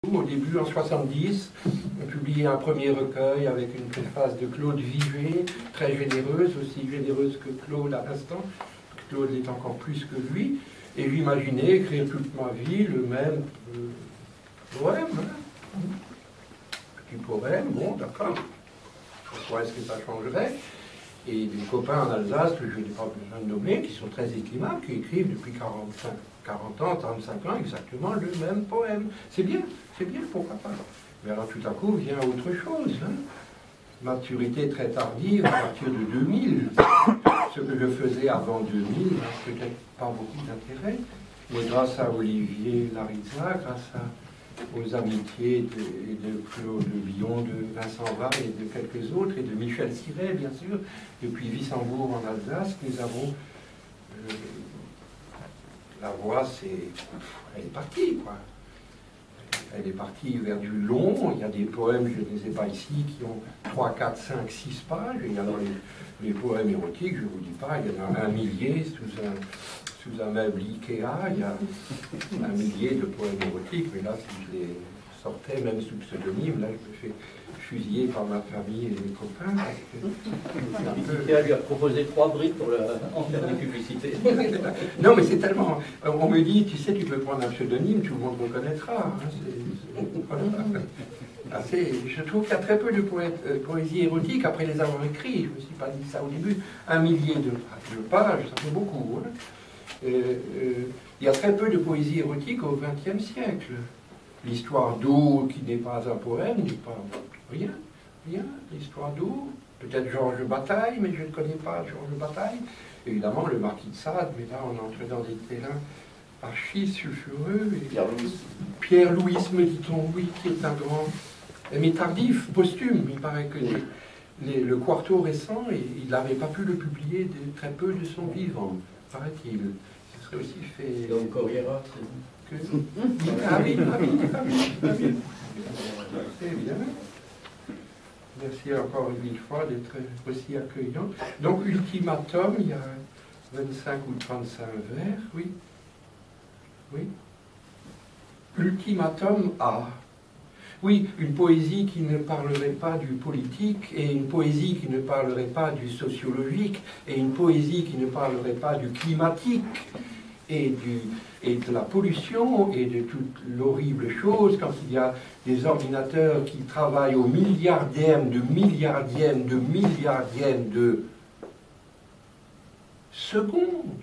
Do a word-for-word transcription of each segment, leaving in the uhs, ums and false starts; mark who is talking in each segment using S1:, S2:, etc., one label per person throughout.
S1: Au début, en soixante-dix, on publiait un premier recueil avec une préface de Claude Viger, très généreuse, aussi généreuse que Claude à l'instant. Claude l'est encore plus que lui. Et j'imaginais écrire toute ma vie le même euh, poème. Hein. Petit poème, bon, d'accord. Pourquoi est-ce que ça changerait? Et des copains en Alsace, que je n'ai pas besoin de nommer, qui sont très estimables, qui écrivent depuis quarante-cinq, quarante ans, trente-cinq ans, exactement le même poème. C'est bien, c'est bien, pourquoi pas. Mais alors tout à coup vient autre chose. Hein. Maturité très tardive, à partir de deux mille. Ce que je faisais avant deux mille n'a peut-être pas beaucoup d'intérêt. Mais grâce à Olivier Larizza, grâce à aux amitiés de, de Claude Villon, de Vincent Var et de quelques autres, et de Michel Siret, bien sûr, depuis Wissembourg en Alsace, nous avons... Euh, la voix, c'est... Elle est partie, quoi. Elle est partie vers du long. Il y a des poèmes, je ne les ai pas ici, qui ont trois, quatre, cinq, six pages. Et il y a dans les, les poèmes érotiques, je ne vous dis pas, il y en a un millier sous un... sous un meuble Ikea, il y a un millier de poèmes érotiques, mais là, si je les sortais, même sous pseudonyme, là, je me fais fusiller par ma famille et mes copains. Que...
S2: Ikea lui a proposé trois briques pour la... en faire des publicités.
S1: Non, mais c'est tellement... On me dit, tu sais, tu peux prendre un pseudonyme, tout le monde reconnaîtra. Hein, c'est... Voilà. Assez... Je trouve qu'il y a très peu de poètes, euh, poésie érotique après les avoir écrits. Je ne me suis pas dit ça au début. Un millier de, de pages, ça fait beaucoup. Hein. Euh, euh, il y a très peu de poésie érotique au vingtième siècle. L'histoire d'eau, qui n'est pas un poème, n'est pas rien, rien. L'histoire d'eau, peut-être Georges Bataille, mais je ne connais pas Georges Bataille. Évidemment, le marquis de Sade, mais là, on entre dans des terrains archi sulfureux.
S3: Pierre-Louis.
S1: Pierre-Louis, me dit-on, oui, qui est un grand, mais tardif, posthume. Il paraît que les, les, le quarto récent, il n'avait pas pu le publier de, très peu de son vivant, paraît-il. Ce serait aussi fait...
S2: Donc Corriera, c'est...
S1: Que... Ah oui, ah oui, ah oui, ah oui. C'est bien. Merci encore une fois d'être aussi accueillant. Donc, ultimatum, il y a vingt-cinq ou trente-cinq vers, oui. Oui. Ultimatum A. Oui, une poésie qui ne parlerait pas du politique, et une poésie qui ne parlerait pas du sociologique, et une poésie qui ne parlerait pas du climatique, et, du, et de la pollution, et de toute l'horrible chose, quand il y a des ordinateurs qui travaillent au milliardième, de milliardième, de milliardième de seconde.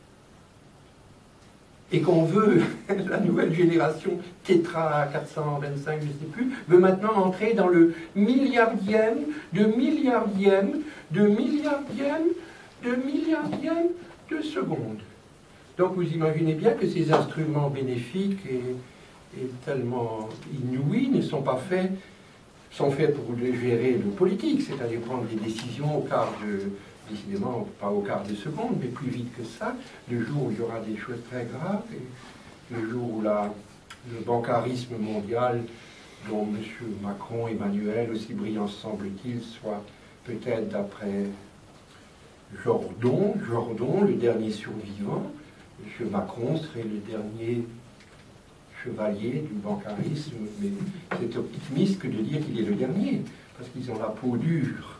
S1: Et qu'on veut, la nouvelle génération Tetra quatre cent vingt-cinq, je ne sais plus, veut maintenant entrer dans le milliardième, de milliardième, de milliardième, de milliardième de seconde. Donc vous imaginez bien que ces instruments bénéfiques et, et tellement inouïs ne sont pas faits, sont faits pour gérer le politique, c'est-à-dire prendre des décisions au quart de... décidément pas au quart de seconde, mais plus vite que ça, le jour où il y aura des choses très graves, et le jour où la, le bancarisme mondial, dont M. Macron, Emmanuel, aussi brillant semble-t-il, soit peut-être d'après Jordon, Jordon, le dernier survivant, M. Macron serait le dernier chevalier du bancarisme, mais c'est optimiste que de dire qu'il est le dernier, parce qu'ils ont la peau dure.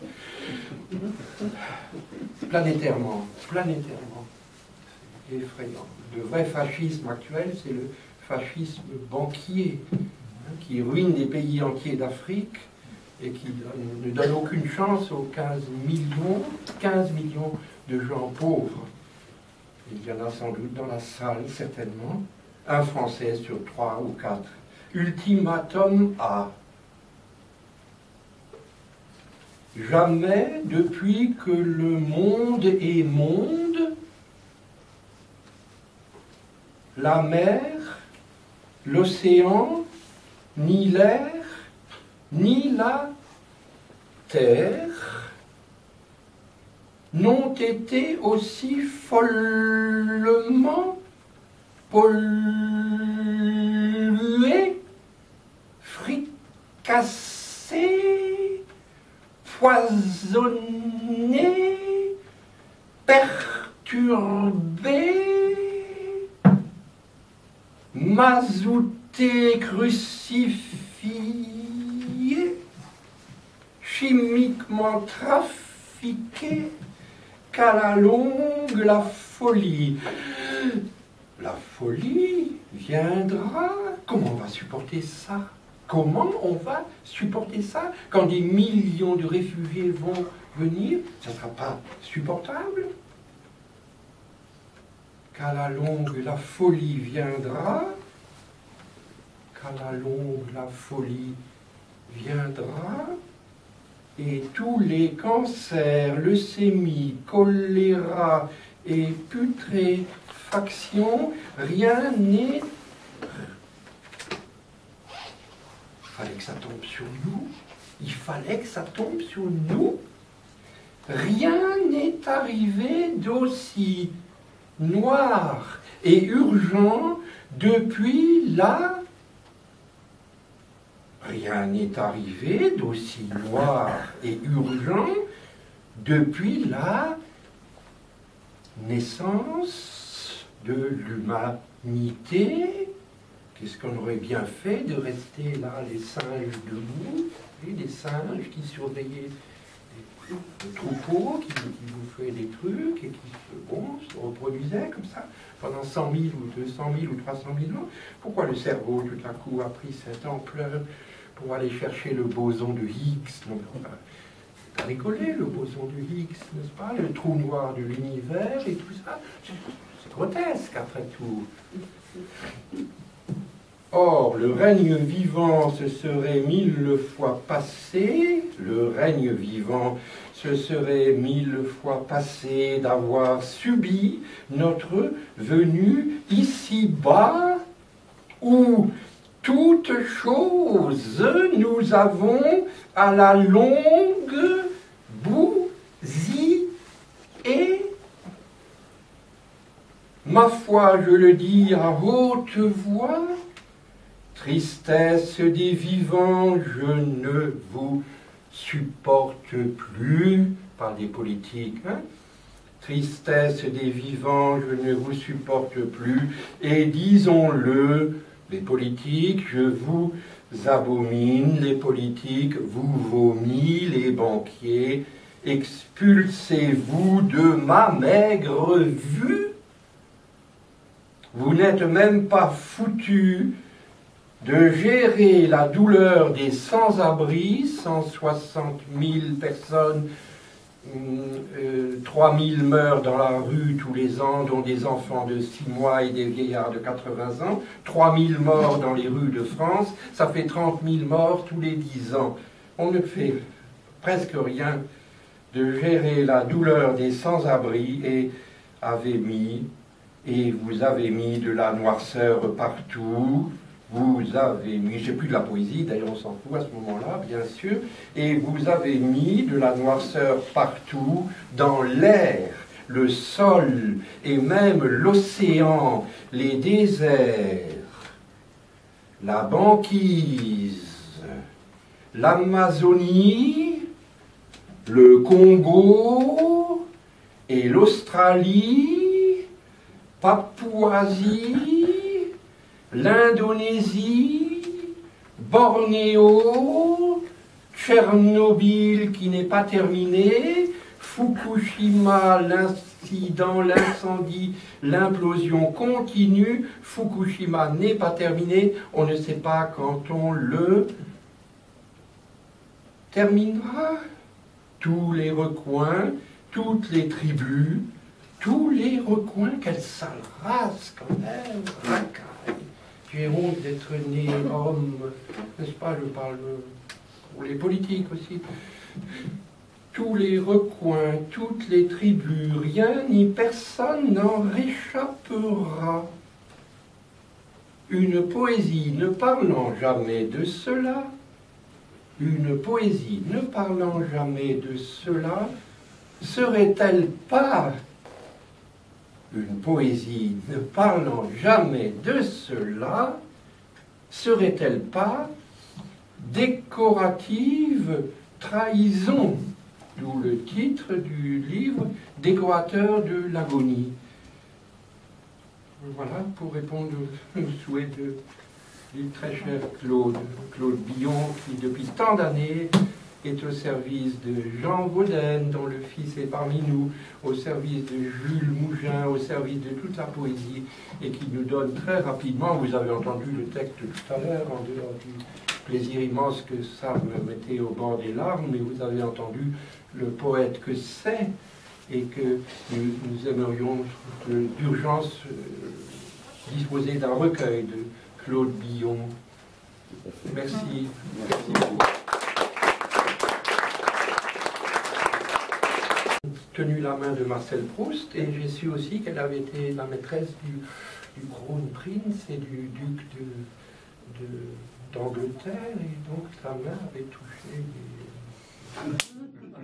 S1: Planétairement, planétairement, c'est effrayant. Le vrai fascisme actuel, c'est le fascisme banquier, hein, qui ruine des pays entiers d'Afrique et qui donne, ne donne aucune chance aux quinze millions, quinze millions de gens pauvres. Il y en a sans doute dans la salle, certainement, un Français sur trois ou quatre. Ultimatum A. Jamais, depuis que le monde est monde, la mer, l'océan, ni l'air, ni la terre n'ont été aussi follement pollués, fricassés, poisonné, perturbé, mazouté, été crucifié, chimiquement trafiqué, qu'à la longue la folie. La folie viendra. Comment on va supporter ça? Comment on va supporter ça quand des millions de réfugiés vont venir? Ça ne sera pas supportable. Qu'à la longue la folie viendra. Qu'à la longue la folie viendra. Et tous les cancers, leucémie, choléra et putréfaction, rien n'est... Il fallait que ça tombe sur nous. Il fallait que ça tombe sur nous. Rien n'est arrivé d'aussi noir et urgent depuis la... Rien n'est arrivé d'aussi noir et urgent depuis la naissance de l'humanité. Qu'est-ce qu'on aurait bien fait de rester là, les singes debout, et des singes qui surveillaient le troupeau, qui, qui bouffaient des trucs et qui bon, se reproduisaient comme ça pendant cent mille ou deux cent mille ou trois cent mille ans. Pourquoi le cerveau, tout à coup, a pris cette ampleur pour aller chercher le boson de Higgs? Non, on va rigoler, le boson de Higgs, n'est-ce pas? Le trou noir de l'univers et tout ça. C'est grotesque, après tout. Or, le règne vivant se serait mille fois passé, le règne vivant se serait mille fois passé d'avoir subi notre venue ici-bas, où toutes choses nous avons à la longue bousillé. Ma foi, je le dis à haute voix, tristesse des vivants, je ne vous supporte plus, par des politiques, hein? Tristesse des vivants, je ne vous supporte plus, et disons-le, les politiques, je vous abomine, les politiques vous vomit, les banquiers, expulsez-vous de ma maigre vue. Vous n'êtes même pas foutus de gérer la douleur des sans-abri, cent soixante mille personnes, euh, trois mille meurent dans la rue tous les ans, dont des enfants de six mois et des vieillards de quatre-vingts ans, trois mille morts dans les rues de France, ça fait trente mille morts tous les dix ans. On ne fait presque rien de gérer la douleur des sans-abri et avez mis, et vous avez mis de la noirceur partout. Vous avez mis, j'ai plus de la poésie, d'ailleurs on s'en fout à ce moment-là, bien sûr, et vous avez mis de la noirceur partout, dans l'air, le sol, et même l'océan, les déserts, la banquise, l'Amazonie, le Congo, et l'Australie, Papouasie, l'Indonésie, Bornéo, Tchernobyl qui n'est pas terminé, Fukushima, l'incident, l'incendie, l'implosion continue, Fukushima n'est pas terminé, on ne sait pas quand on le terminera. Tous les recoins, toutes les tribus, tous les recoins, quelle sale race quand même, racaille. J'ai honte d'être né homme, n'est-ce pas, je parle pour les politiques aussi. Tous les recoins, toutes les tribus, rien ni personne n'en réchappera. Une poésie ne parlant jamais de cela, une poésie ne parlant jamais de cela, serait-elle pas une poésie ne parlant jamais de cela, serait-elle pas décorative trahison, d'où le titre du livre Décorateur de l'agonie. Voilà, pour répondre au souhait de du très cher Claude, Claude Billon, qui depuis tant d'années est au service de Jean Gaudin, dont le fils est parmi nous, au service de Jules Mougin, au service de toute la poésie, et qui nous donne très rapidement, vous avez entendu le texte tout à l'heure, en dehors du plaisir immense que ça me mettait au bord des larmes, mais vous avez entendu le poète que c'est, et que nous, nous aimerions d'urgence euh, disposer d'un recueil de Claude Billon. Merci. Merci beaucoup. Tenu la main de Marcel Proust, et j'ai su aussi qu'elle avait été la maîtresse du, du Kronprinz et du duc de, de, d'Angleterre, et donc sa main avait touché des...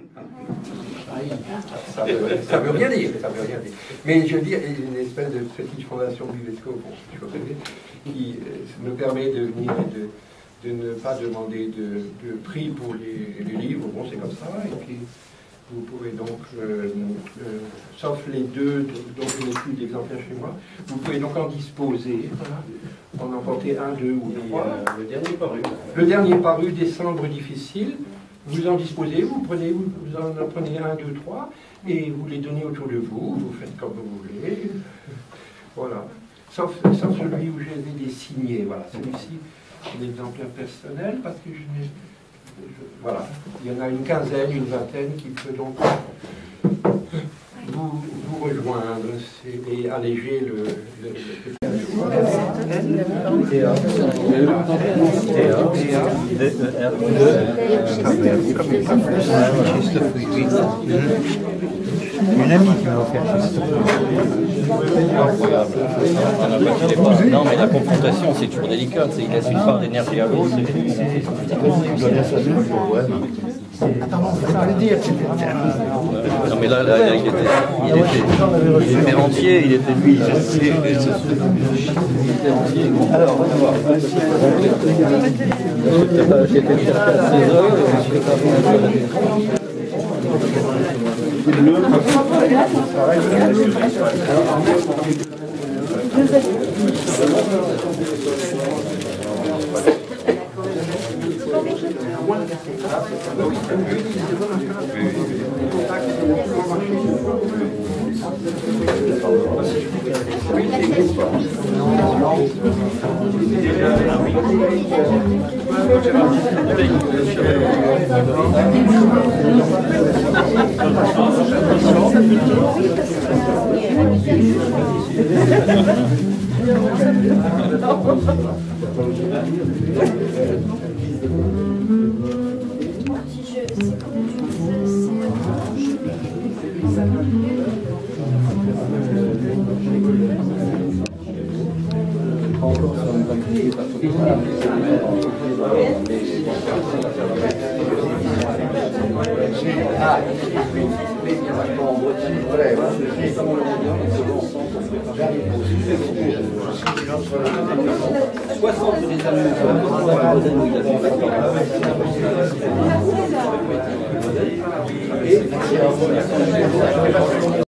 S1: Ça veut, ça veut rien dire, ça veut rien dire. Mais je veux dire, une espèce de petite fondation Buvesco, bon, je rêver, qui euh, me permet de venir et de, de ne pas demander de, de prix pour les, les livres, bon c'est comme ça, et puis vous pouvez donc, euh, euh, sauf les deux dont je n'ai plus d'exemplaires chez moi, vous pouvez donc en disposer, voilà, en emporter un, deux ou trois.
S2: Le dernier paru.
S1: Le dernier paru, Décembre difficile. Vous en disposez, vous prenez, vous en prenez un, deux, trois, et vous les donnez autour de vous, vous faites comme vous voulez. Voilà. Sauf, sauf celui où j'ai des signés. Voilà. Celui-ci, c'est l'exemplaire personnel, parce que je n'ai. Voilà. Il y en a une quinzaine, une vingtaine qui peut donc vous, vous rejoindre et alléger le, le, le petit. Théa.
S3: Une amie qui m'a offert Christophe.
S2: Incroyable. Non, mais la confrontation, c'est toujours délicat. Il laisse une part d'énergie à l'autre.
S3: Il doit bien savoir le poème. Attends, on ne peut pas le dire.
S2: Non, mais là, là, là il, était, il, était, il était entier, il était lui. Il était entier. Alors, on va voir. J'ai été chercher à seize heures, je suis pas soixante